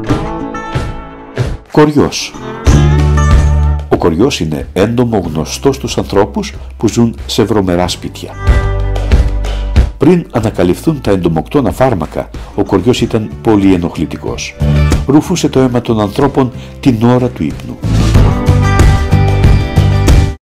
Κοριός. Ο κοριός είναι έντομο γνωστό στους ανθρώπους που ζουν σε βρωμερά σπίτια. Πριν ανακαλυφθούν τα εντομοκτώνα φάρμακα, ο κοριός ήταν πολύ ενοχλητικός. Ρουφούσε το αίμα των ανθρώπων την ώρα του ύπνου.